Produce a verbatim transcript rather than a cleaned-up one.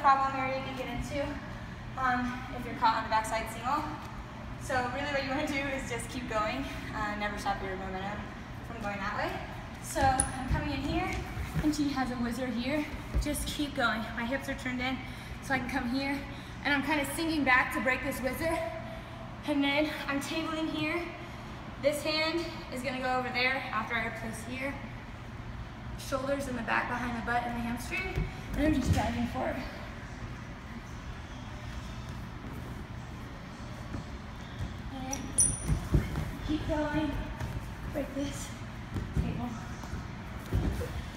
problem area to get into um, if you're caught on the backside single. So really what you want to do is just keep going, uh, never stop your momentum from going that way. So I'm coming in here, and she has a whizzer here. Just keep going. My hips are turned in, so I can come here, and I'm kind of sinking back to break this whizzer. And then I'm tabling here. This hand is gonna go over there after I replace here. Shoulders in the back behind the butt and the hamstring, and I'm just driving forward. And keep going. Break this table.